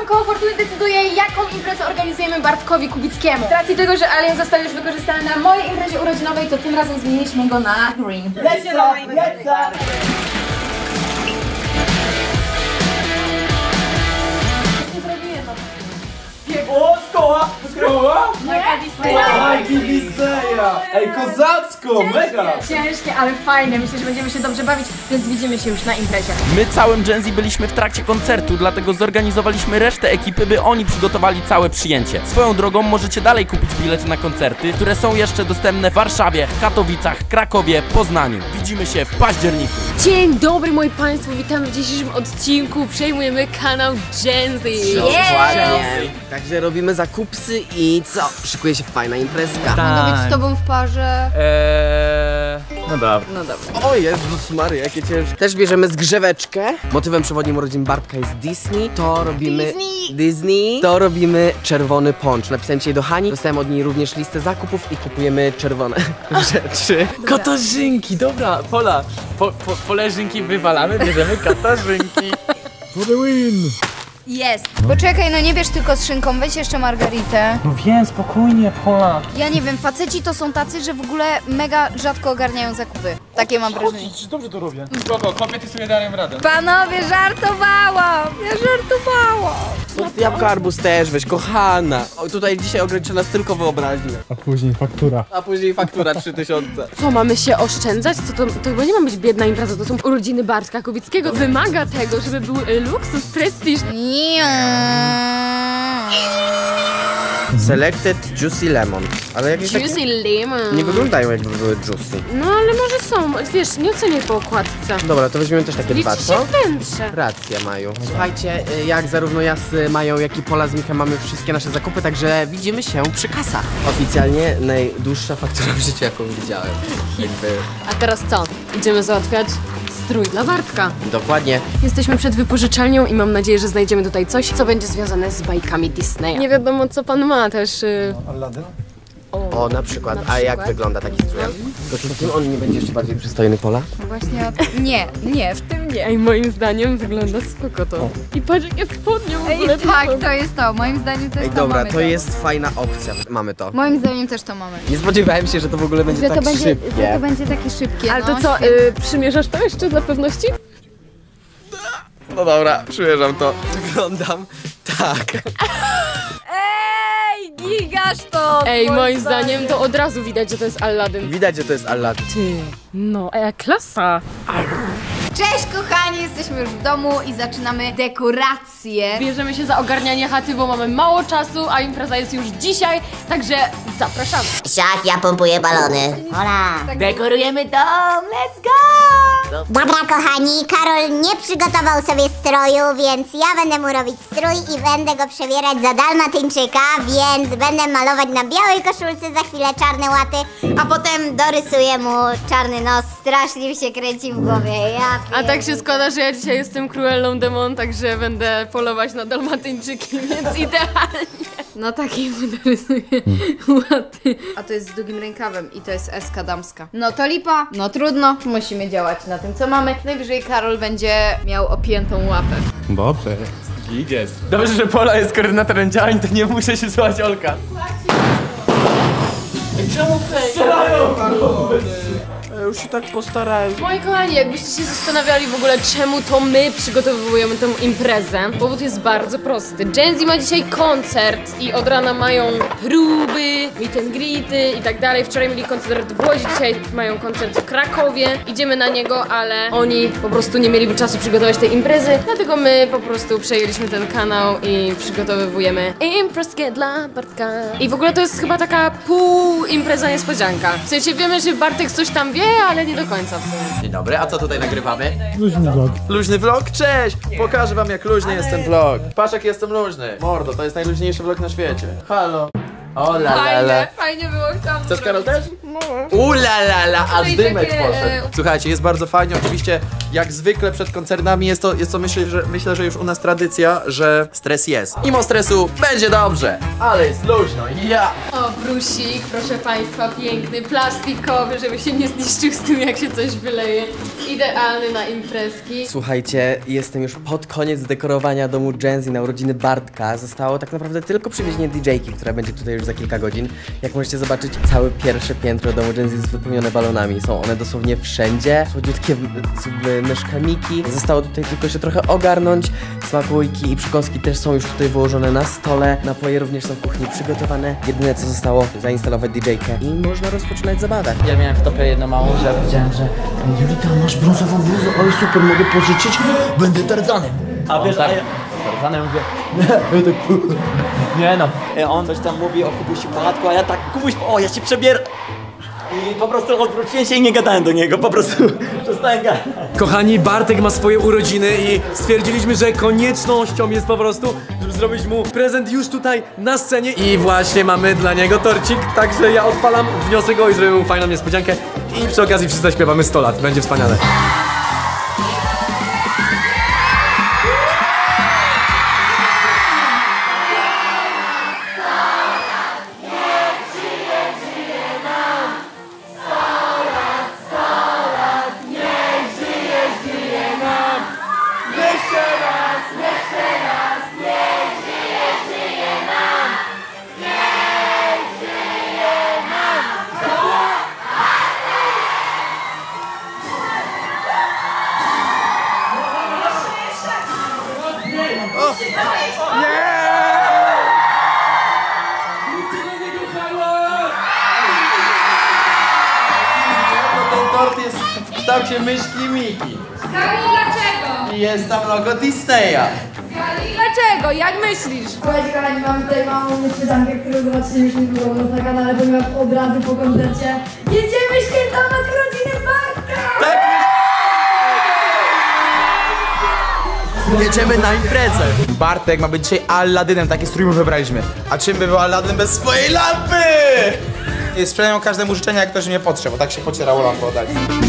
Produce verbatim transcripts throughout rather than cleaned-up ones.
koło fortuny decyduje, jaką imprezę organizujemy Bartkowi Kubickiemu. Z racji tego, że Alien został już wykorzystany na mojej imprezie urodzinowej, to tym razem zmieniliśmy go na Green. Lecę, lecę! O, szkoła! Szkoła? Majki Disneya! Ej, kozacko, mega! Ciężkie, ale fajne. Myślę, że będziemy się dobrze bawić, więc widzimy się już na imprezie. My całym Gen Z byliśmy w trakcie koncertu, dlatego zorganizowaliśmy resztę ekipy, by oni przygotowali całe przyjęcie. Swoją drogą możecie dalej kupić bilety na koncerty, które są jeszcze dostępne w Warszawie, Katowicach, Krakowie, Poznaniu. Widzimy się w październiku. Dzień dobry moi państwo, witamy w dzisiejszym odcinku. Przejmujemy kanał Gen Z. Dokładnie. Także robimy zakupsy i co? Szykuje się fajna imprezka. Mogę być z tobą w parze. Eee... No dobra. No dobra. O Jezus Maria, jakie ciężkie. Też bierzemy zgrzeweczkę. Motywem przewodnim urodzin Bartka jest Disney. To robimy... Disney! Disney. To robimy czerwony poncz. Napisałem dzisiaj do Hani. Dostałem od niej również listę zakupów i kupujemy czerwone rzeczy. Katarzynki, dobra, Pola. Po, po, poleżynki wywalamy, bierzemy katarzynki. For the win! Jest. Poczekaj, no nie bierz tylko z szynką, weź jeszcze margaritę. No wiem, spokojnie, Pola. Ja nie wiem, faceci to są tacy, że w ogóle mega rzadko ogarniają zakupy. Takie mam wrażenie. Dobrze to robię. Spoko, kobiety sobie dają radę. Panowie, żartowałam! Ja żartowałam! Jabłko arbuz też weź, kochana. O, tutaj dzisiaj ogranicza nas tylko wyobraźnia. A później faktura. A później faktura trzy tysiące. Co, mamy się oszczędzać? Co to, to chyba nie ma być biedna impreza, to są urodziny Bartka Kubickiego. Wymaga tego, żeby był luksus, prestiż. Selected Juicy Lemon. Ale jakieś takie Juicy lemon. nie wyglądają jakby były juicy. No ale może są, wiesz, nie oceniaj po okładce. Dobra, to weźmiemy też takie dwa, Liczy co? się wnętrze. Racja, Maju. Słuchajcie, y, jak zarówno ja z Mają, jak i Pola z Michem mamy wszystkie nasze zakupy, także widzimy się przy kasach. Oficjalnie najdłuższa faktura w życiu, jaką widziałem. Jakby... A teraz co? Idziemy załatwiać strój dla Bartka. Dokładnie. Jesteśmy przed wypożyczalnią i mam nadzieję, że znajdziemy tutaj coś, co będzie związane z bajkami Disneya. Nie wiadomo, co pan ma też. Yy... Aladdin? O, na przykład. Na A jak przykład? wygląda taki strój? To czy w tym on nie będzie jeszcze bardziej przystojny, Pola? Właśnie, nie, nie, w tym nie. Ej, moim zdaniem wygląda spoko to. I patrz, jak jest spodnie w Ej, ogóle. tak, to jest to. Moim zdaniem to Ej, jest to. dobra, mamy to jest fajna opcja. Mamy to. Moim zdaniem też to mamy. Nie spodziewałem się, że to w ogóle będzie Że tak to będzie, szybkie. że to będzie takie szybkie. Ale no, to co, świetnie. yy, przymierzasz to jeszcze dla pewności? No dobra, przymierzam to. Wyglądam tak. Ej, gigasz to! Ej, moim zdaniem to od razu widać, że to jest Aladdin. Widać, że to jest Aladdin. Ty, no, e, klasa. Cześć kochani, jesteśmy już w domu i zaczynamy dekoracje. Bierzemy się za ogarnianie chaty, bo mamy mało czasu, a impreza jest już dzisiaj, także zapraszamy. Siak, ja pompuję balony. Hola. Dekorujemy dom, let's go! Dobra, kochani, Karol nie przygotował sobie stroju, więc ja będę mu robić strój i będę go przebierać za dalmatyńczyka, więc będę malować na białej koszulce, za chwilę czarne łaty, a potem dorysuję mu czarny nos. Strasznie mi się kręci w głowie, ja A tak się składa, że ja dzisiaj jestem Cruellą Demon, także będę polować na dalmatyńczyki, więc idealnie. No takiej dorysuję łaty. A to jest z długim rękawem i to jest eska damska. No to lipa, no trudno, musimy działać na tym co mamy. Najwyżej Karol będzie miał opiętą łapę. Dobrze. Jest. Dobrze, że Pola jest koordynatorem działań, to nie muszę się słuchać Olka. Czemu strzelają? Ja już się tak postarałem. Moi kochani, jakbyście się zastanawiali w ogóle, czemu to my przygotowujemy tę imprezę, powód jest bardzo prosty. Gen Z ma dzisiaj koncert i od rana mają próby, meet and greety i tak dalej. Wczoraj mieli koncert w Łodzi, dzisiaj mają koncert w Krakowie. Idziemy na niego, ale oni po prostu nie mieliby czasu przygotować tej imprezy, dlatego my po prostu przejęliśmy ten kanał i przygotowujemy imprezkę dla Bartka. I w ogóle to jest chyba taka pół impreza niespodzianka. W sensie wiemy, że Bartek coś tam wie, ale nie do końca w sumie. Dzień dobry, a co tutaj nagrywamy? Luźny vlog. Luźny vlog? Cześć! Pokażę wam jak luźny jest ten vlog. Patrz jak jestem luźny. Mordo, to jest najluźniejszy vlog na świecie. Halo. O la la la. Fajnie, fajnie było, chciałam Chcesz, Karol, też? No. U la la la, aż i dymek takie, poszedł. e, Słuchajcie, jest bardzo fajnie, oczywiście jak zwykle przed koncertami jest to, jest to myślę, że, myślę, że już u nas tradycja, że stres jest. Mimo stresu będzie dobrze, ale jest luźno, ja! O, brusik, proszę państwa, piękny, plastikowy, żeby się nie zniszczył z tym, jak się coś wyleje. Idealny na imprezki. Słuchajcie, jestem już pod koniec dekorowania domu Jenzy na urodziny Bartka. Zostało tak naprawdę tylko przywiezienie didżejki, która będzie tutaj już za kilka godzin. Jak możecie zobaczyć, całe pierwsze piętro domu Jenzy jest wypełnione balonami. Są one dosłownie wszędzie. Słodziutkie myszkamiki. Zostało tutaj tylko jeszcze trochę ogarnąć. Smakołyki i przekąski też są już tutaj wyłożone na stole. Napoje również są w kuchni przygotowane. Jedyne co zostało, zainstalować didżejkę i można rozpoczynać zabawę. Ja miałem w topie jedną małą rzecz, widziałem, że Julita, masz brązową bluzę, ale super, mogę pożyczyć? Będę Tarzanem. A wiesz, tak, a ja... Tarzanem mówię, nie, tak, nie no, on coś tam mówi o Kubusiu Matku, a ja tak, Kubuś, o, ja się przebieram. I po prostu odwróciłem się i nie gadałem do niego, po prostu przestałem gadać. Kochani, Bartek ma swoje urodziny i stwierdziliśmy, że koniecznością jest po prostu, żeby zrobić mu prezent już tutaj na scenie. I właśnie mamy dla niego torcik, także ja odpalam wniosek o i zrobimy mu fajną niespodziankę. I przy okazji wszyscy zaśpiewamy sto lat, będzie wspaniale. W kształcie myszki Miki. Skali, dlaczego? I jest tam logo Disneya. Skali, dlaczego? Jak myślisz? Słuchajcie kochani, mam tutaj małą niespodziankę, którą zobaczycie już niedługo na kanale, ponieważ od razu po koncercie jedziemy świętować urodziny Bartka! Tak! Jedziemy na imprezę. Bartek ma być dzisiaj Aladynem, taki strój mu wybraliśmy. A czym by był Aladyn bez swojej lampy? Sprzedają każdemu życzenia, jak ktoś mnie potrze, bo tak się pocierało lampę oddali.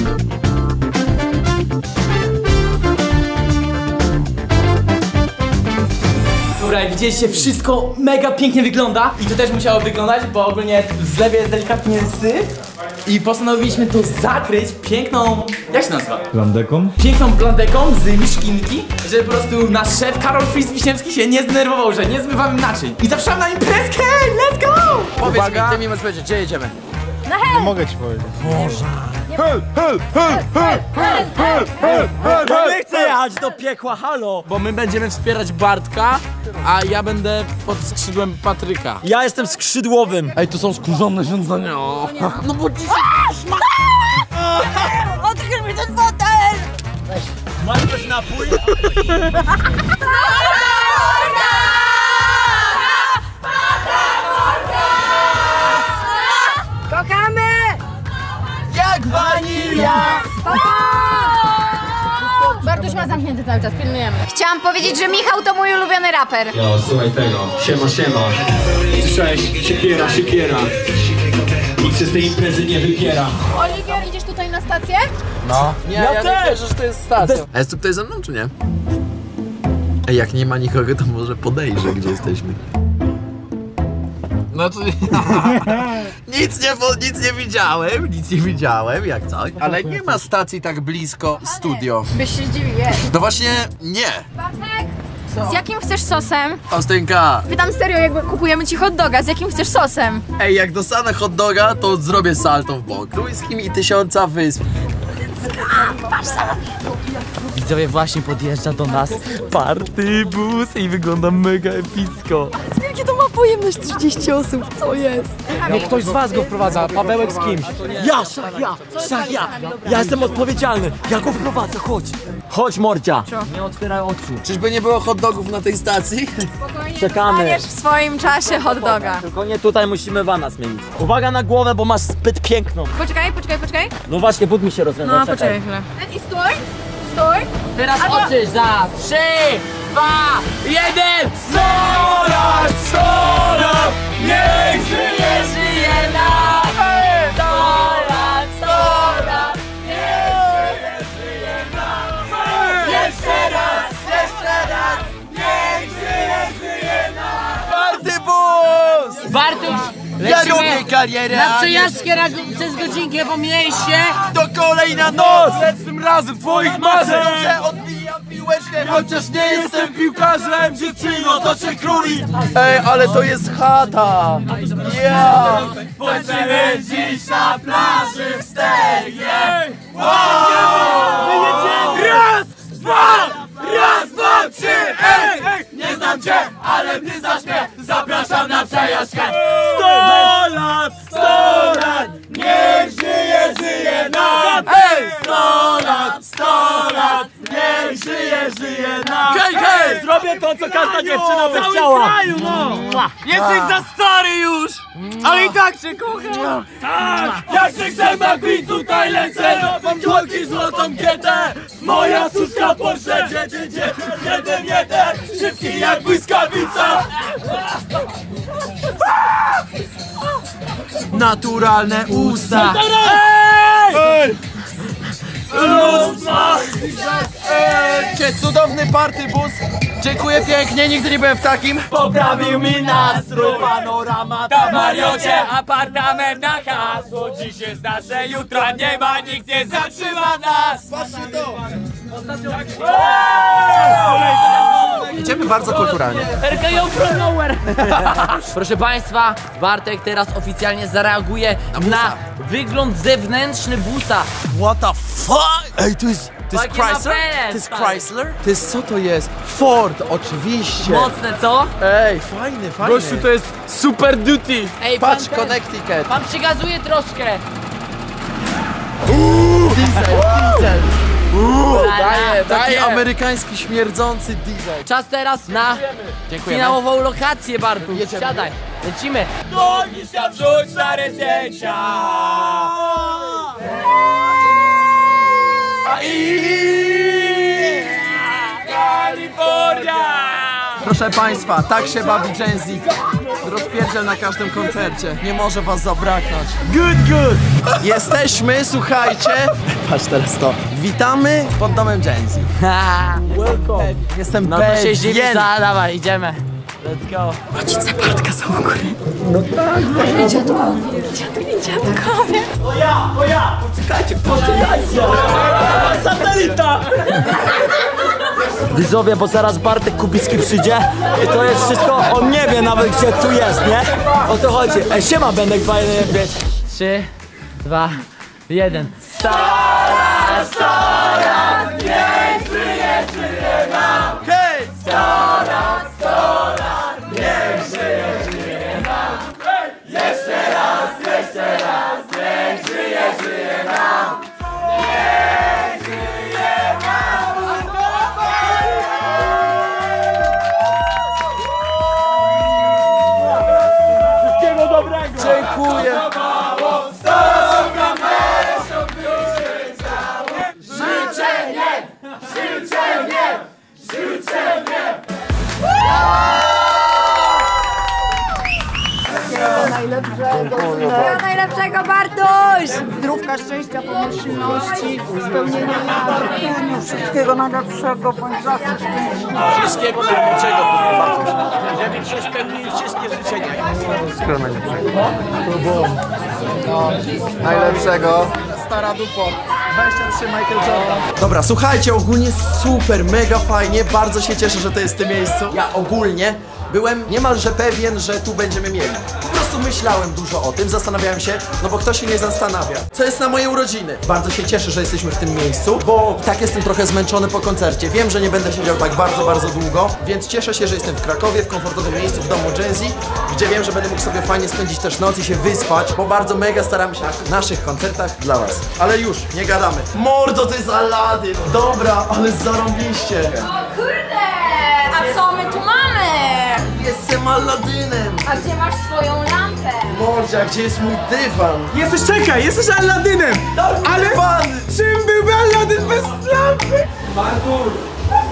Słuchaj, widzieliście, wszystko mega pięknie wygląda i to też musiało wyglądać, bo ogólnie w zlewie jest delikatnie syf i postanowiliśmy to zakryć piękną, jak się nazywa? Plandeką? Piękną plandeką z miszkinki, żeby po prostu nasz szef Karol Fris-Wiśniewski się nie zdenerwował, że nie zmywamy naczyń. I zapraszam na imprezkę, let's go! Powiedz Uwaga. mi, ty mi możesz powiedzieć, gdzie jedziemy? Na hel! Nie mogę ci powiedzieć. Nie chcę jechać do piekła, halo! Bo my będziemy wspierać Bartka, a ja będę pod skrzydłem Patryka. Ja jestem skrzydłowym. Ej, to są skórzone świątynie. No bo dziś... Odkryj mi ten fotel! Masz coś napój? Kochamy! Jak wanilia! Bartuś ma zamknięty cały czas, pilnujemy. Chciałam powiedzieć, że Michał to mój ulubiony raper. Jo, słuchaj tego, siema, siema. Słyszałeś, siekiera, siekiera. Nikt się z tej imprezy nie wypiera. Oliwier, idziesz tutaj na stację? No. Nie, Ja ja, też. nie wierzę, że to jest stacja. A jest tu ktoś ze mną, czy nie? Ej, jak nie ma nikogo, to może podejrzę, gdzie jesteśmy. No to... nic, nie, nic nie widziałem, nic nie widziałem, jak coś. Ale nie ma stacji tak blisko studio. Byś się zdziwił, jest. No właśnie, nie. Bartek, z jakim chcesz sosem? Ostynka. Pytam serio, jakby kupujemy ci hot doga, z jakim chcesz sosem? Ej, jak dostanę hot doga, to zrobię salto w bok. Trójskim i tysiąca wysp. Widzowie, właśnie podjeżdża do nas party bus i wygląda mega epicko. Wielkie to ma pojemność trzydzieści osób, co jest? Niech ktoś z was go wprowadza, Pawełek z kimś. Ja, szach ja, szach ja. Ja jestem odpowiedzialny. Ja go wprowadzę, chodź. Chodź, mordzia. Nie otwieraj oczu. Czyżby nie było hot dogów na tej stacji? Czekamy. Dostaniesz w swoim czasie hot doga. Tylko nie tutaj, musimy wana zmienić. Uwaga na głowę, bo masz zbyt piękną. Poczekaj, poczekaj, poczekaj. No właśnie, but mi się rozwiązał. No, poczekaj chwilę. I stój, stój. Teraz oczy za trzy, dwa, jeden. sto lat, sto lat, niech Ja robię karierę, na a nie... przejażdżkę na, przez godzinkę po mieście. To kolejna noc! Lepszym razem twoich marzeń! Że odbijam piłeczkę, chociaż nie jestem piłkarzem! Dziewczyno, to cię króli! Ej, ale to jest chata! Ja! Poczemy dziś na plaży w Stegnie! Wow! Raz, dwa! Raz, dwa, trzy! Ej! Nie znam cię, ale ty znasz mnie! Zapraszam na przejażdżkę! Sto lat! Sto lat! Niech żyje, żyje nam! Ej! Sto lat! Sto lat! Niech żyje, żyje nam! Hej, hej! Zrobię to, co każda dziewczyna by chciała. Kraju, no. Jesteś za stary już, ale i tak cię kocham. Tak! Jak się chcę McQueen, tutaj lecę! Mam tłoki złotą kietę! Moja suszka Porsche! Jedzie, jedzie, jeden, jeden! Szybki jak błyskawica! Naturalne usta! Ej! Ej! Cudowny partybus! Dziękuję pięknie, nigdy nie byłem w takim. Poprawił mi nastrój panorama. Na mariocie apartament na hasło. Dziś jest nasze jutro, nie ma, nikt nie zatrzyma nas. Patrzcie to! Idziemy bardzo kulturalnie. R K O from nowhere. Proszę państwa, Bartek teraz oficjalnie zareaguje na wygląd zewnętrzny busa. What the fuck? Ej, to jest... To jest Takie Chrysler? napęd, To jest stary. Chrysler? To jest, co to jest? Ford, oczywiście. Mocne, co? Ej, fajny, fajny. Gościu, to jest super duty. Ej, Patrz, pan, ten, Connecticut. pan przygazuje troszkę. Diesel, diesel. Uuu, daje, taki daje. amerykański śmierdzący diesel. Czas teraz na Dziękujemy. finałową lokację, Bartu. Jedziemy. Siadaj, lecimy. Nogi się wrzuć na zdjęcia. Kalifornia! Proszę państwa, tak się bawi Gen Z. Rozpierdziel na każdym koncercie. Nie może was zabraknąć. Good, good! Jesteśmy, słuchajcie. Patrz teraz to. Witamy pod domem Gen Z. Welcome. Jestem No to się pewien. zdziwi, za, dawaj, idziemy. Let's go. Rodzice Bartka są u góry. O ja, o ja. Poczekajcie, poczekajcie. Satelita. Widzowie, bo zaraz Bartek Kubicki przyjdzie i to jest wszystko, on nie wie nawet gdzie tu jest, nie? O to chodzi. Ej, siema, Benek, fajny, wiesz. Trzy, dwa, jeden. Hej! Wszystkiego dobrego. Dziękuję. Wszystkiego najlepszego, Bartuś! Zdrówka, szczęścia, pomyślności, spełnienia marzeń, wszystkiego najlepszego, bądź zawsze szczęśliwy. Wszystkiego najlepszego, Bartuś. Żeby się spełnili wszystkie życzenia. Wszystkiego najlepszego. Najlepszego. Stara dupo. dwadzieścia trzy Michael Jordan. Dobra, słuchajcie, ogólnie super, mega fajnie. Bardzo się cieszę, że to jest w tym miejscu. Ja ogólnie byłem niemalże pewien, że tu będziemy mieli. Po prostu myślałem dużo o tym, zastanawiałem się, no bo kto się nie zastanawia, co jest na moje urodziny. Bardzo się cieszę, że jesteśmy w tym miejscu, bo tak jestem trochę zmęczony po koncercie. Wiem, że nie będę siedział tak bardzo, bardzo długo, więc cieszę się, że jestem w Krakowie, w komfortowym miejscu, w domu Gen Z, gdzie wiem, że będę mógł sobie fajnie spędzić też noc i się wyspać, bo bardzo mega staramy się na naszych koncertach dla was. Ale już, nie gadamy. Mordo, to jest Aladdin! Dobra, ale zarąbiście! O kurde! A co my tu mamy? Jestem Aladynem! A gdzie masz swoją lampę? Mordzia, gdzie jest mój dywan? Jesteś, czekaj, jesteś Aladynem! Ale Dywan! czym byłby Aladyn bez lampy?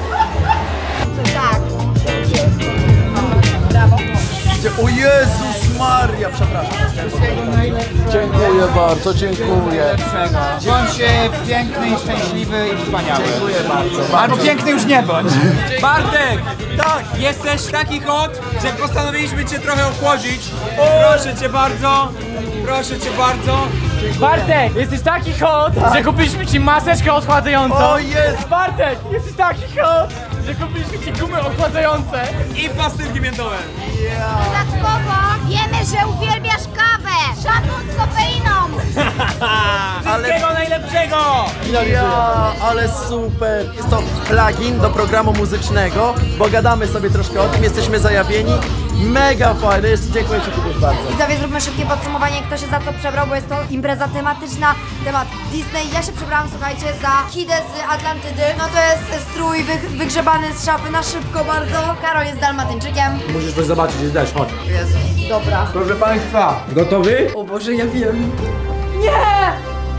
Gdzie... O Jezus Maria, przepraszam. Dziękuję bardzo, dziękuję. Bądź piękny i szczęśliwy i wspaniały. Dziękuję bardzo. Albo piękny już nie bądź. Bartek! Tak! Jesteś taki hot, że postanowiliśmy cię trochę ochłodzić. Proszę cię bardzo, proszę cię bardzo. Bartek, jesteś taki hot, że kupiliśmy ci maseczkę ochładzającą. O, jest! Bartek, jesteś taki hot, że kupiliśmy ci gumy ochładzające. I pastylki miętowe. Dodatkowo wiemy, że uwielbiasz kawę. Szampon z kofeiną. Wszystkiego najlepszego! Ja, ale super! Jest to plugin do programu muzycznego, bo gadamy sobie troszkę o tym, jesteśmy zajawieni. Mega fajne, jeszcze dziękuję Ci Kubuś bardzo. Widzowie, zróbmy szybkie podsumowanie, kto się za co przebrał, bo jest to impreza tematyczna, temat Disney. Ja się przebrałam, słuchajcie, za Kidę z Atlantydy. No to jest strój wy, wygrzebany z szafy na szybko bardzo. Karol jest dalmatyńczykiem. Musisz coś zobaczyć, jest deszcz, chodź. Jezus, dobra. Proszę Państwa, gotowy? O Boże, ja wiem. Nie!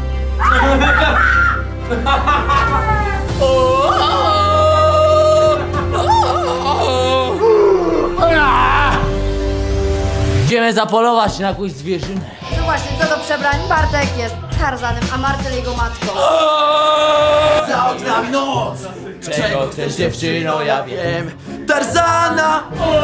Idziemy zapolować na jakąś zwierzynę. No właśnie, co do przebrań, Bartek jest Tarzanem, a Marcel jego matką. Za oknami noc! Czego chcesz, dziewczyno, ja wiem. Tarzana!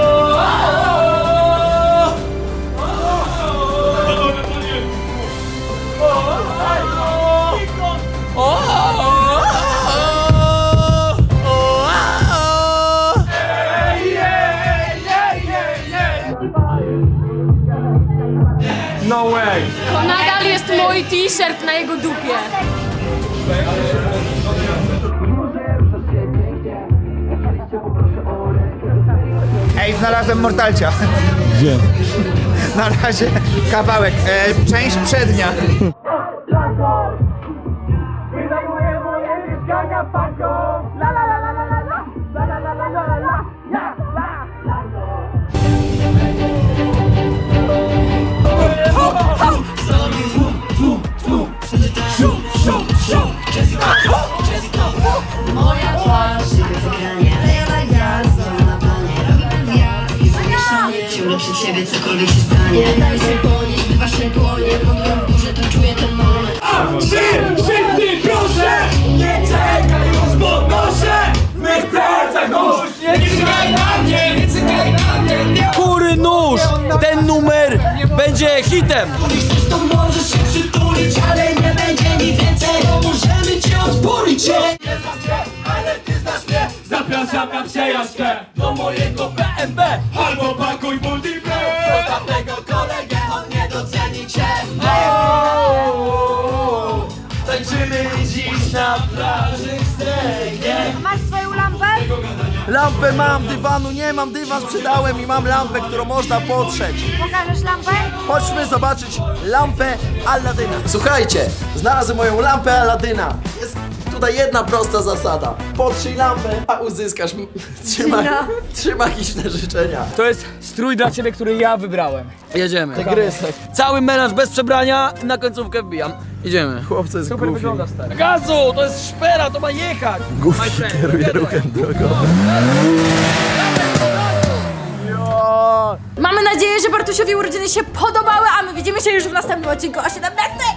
No way! Nadal jest mój t-shirt na jego dupie. Ej, znalazłem Mortalcia. Gdzie? Na razie kawałek, e, część przednia. Moja twarz, ciągle przy ciebie cokolwiek się stanie. Daj się ponieść, gdy wasze dłonie lądują w górze, to czuję ten moment. Wszyscy proszę, nie czekaj już, bo noszę w mych plecach nóż. Nie czekaj na mnie, nie czekaj na mnie, nie. Kury nóż! Ten numer będzie hitem! To może się przytulić, ale nie będzie nic więcej. Możemy cię odpalić. Nie znasz mnie, ale ty znasz mnie. Zapraszam na przejażdżkę do mojego B M W. Albo pakuj multiple. Zostaw tego kolegę, on nie doceni cię. Tańczymy dziś na plaży w Stegnie. Masz swoją lampę? Lampę mam, dywanu nie mam, dywan sprzedałem i mam lampę, którą można potrzeć. Pokażesz lampę? Chodźmy zobaczyć lampę Aladyna. Słuchajcie, znalazłem moją lampę Aladyna. Jest tutaj jedna prosta zasada. Potrzyj lampę, a uzyskasz m- trzy, ma- trzy magiczne życzenia. To jest strój dla ciebie, który ja wybrałem. Jedziemy. Tygrysek. Cały melanż bez przebrania, na końcówkę wbijam. Idziemy. Chłopcy jest Super goofy. wygląda, stary. Gazu, to jest szpera, to ma jechać. Goofy kieruje ruchem drogowym. Mamy nadzieję, że Bartusiowi urodziny się podobały, a my widzimy się już w następnym odcinku o siedemnastej.